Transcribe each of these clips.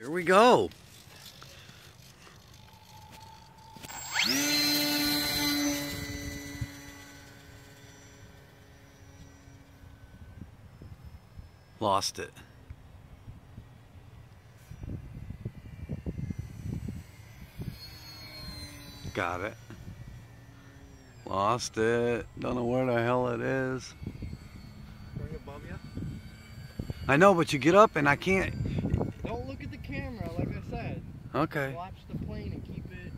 Here we go. Lost it. Got it. Lost it. Don't know where the hell it is. Right above you? I know, but you get up and I can't. Don't look at the camera, like I said. Okay. Watch the plane and keep it.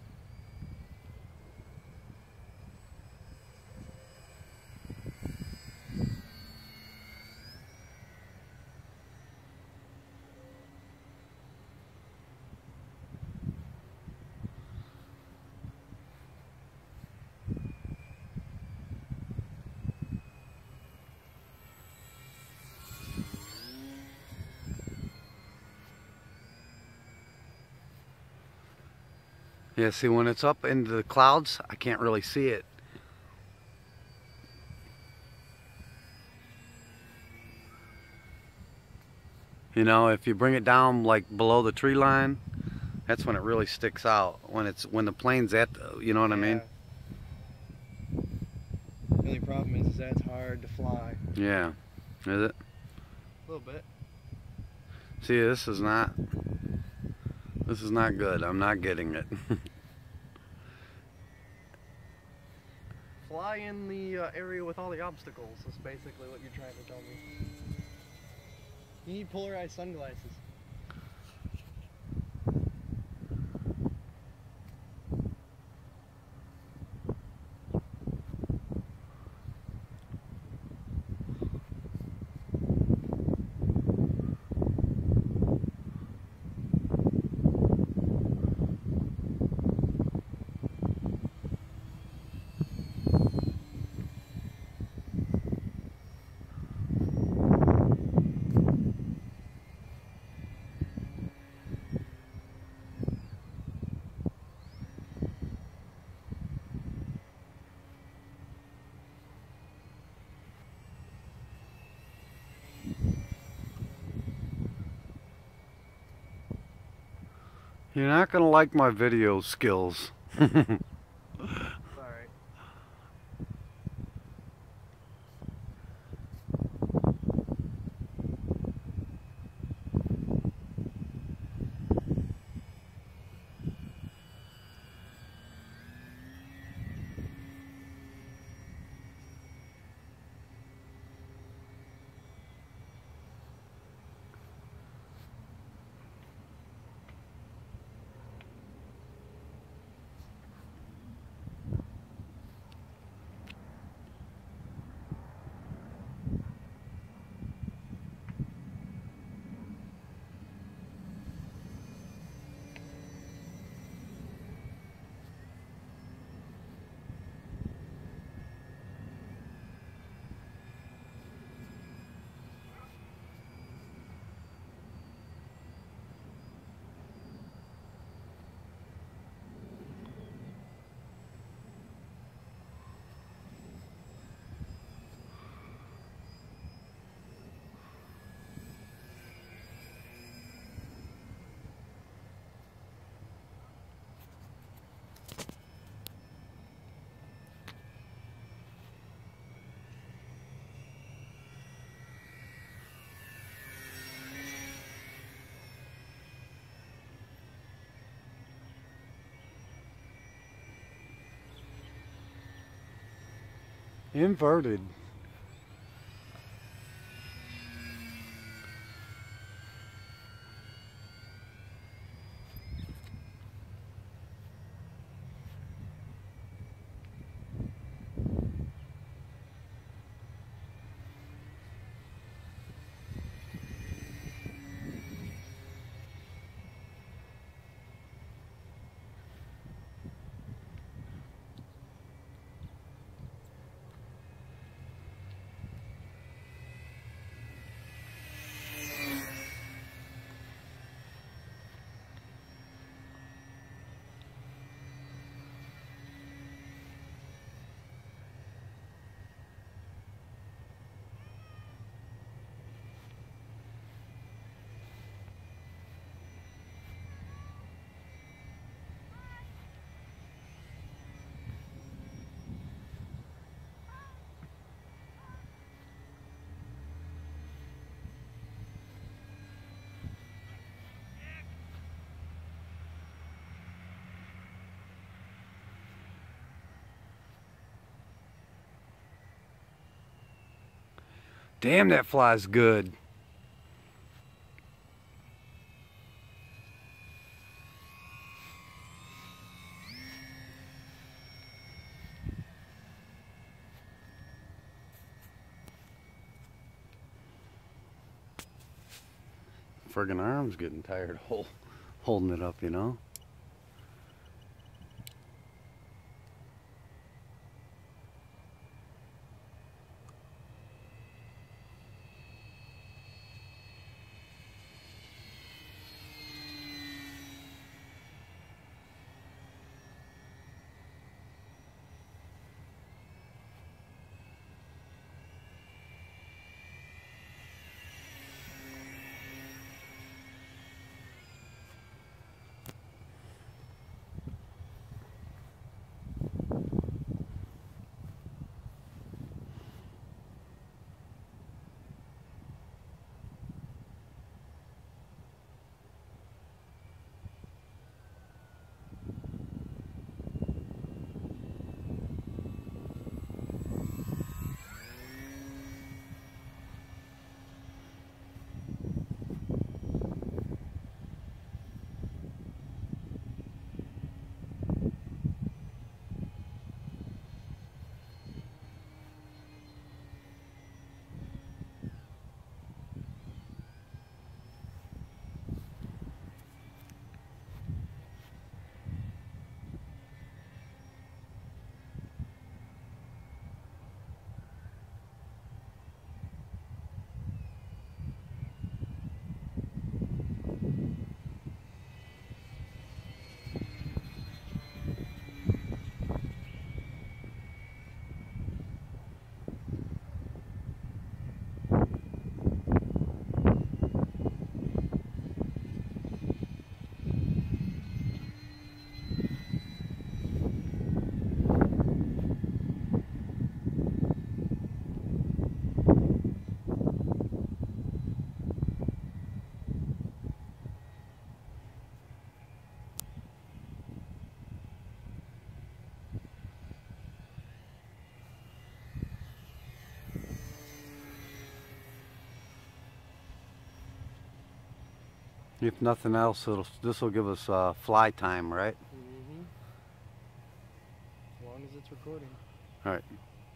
Yeah, see, when it's up into the clouds, I can't really see it. You know, if you bring it down like below the tree line, that's when it really sticks out. When the plane's at the, you know what I mean? The only problem is that it's hard to fly. Yeah. Is it? A little bit. See, this is not good. I'm not getting it. Fly in the area with all the obstacles. That's basically what you're trying to tell me. You need polarized sunglasses. You're not gonna like my video skills. Alright. Inverted. Damn, that flies good. Friggin' arm's getting tired holding it up, you know? If nothing else, this will give us fly time, right? Mm-hmm. As long as it's recording. All right.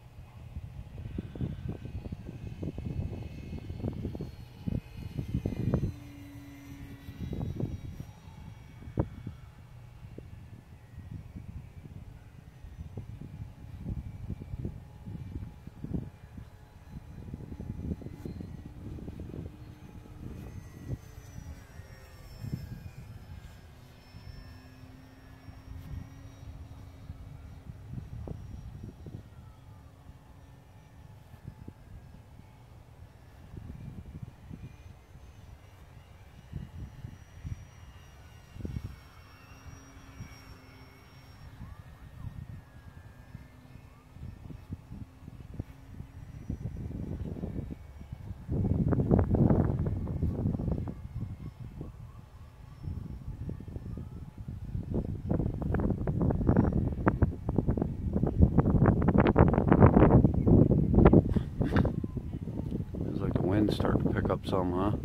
It's like the wind's starting to pick up some, huh?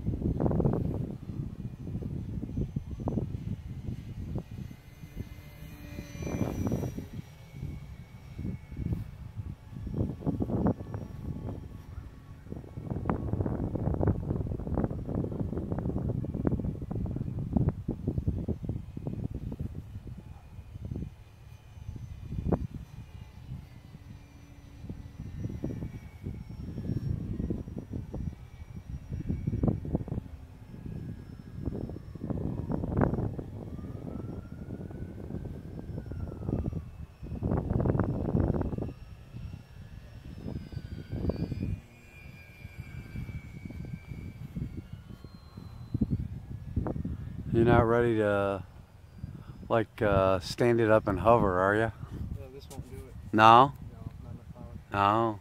You're not ready to, like, stand it up and hover, are you? Yeah, this won't do it. No? No, not enough power. No.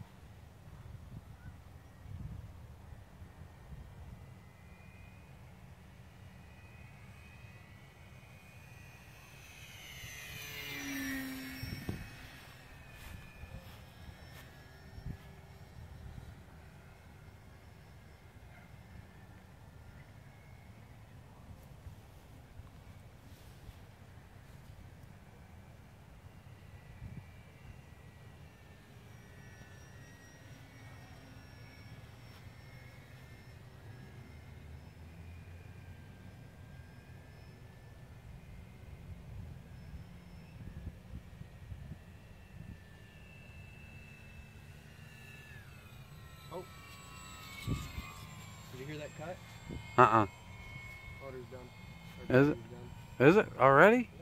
that cut? Uh-uh. Motor's done. Or Is it? battery's done. Is it already?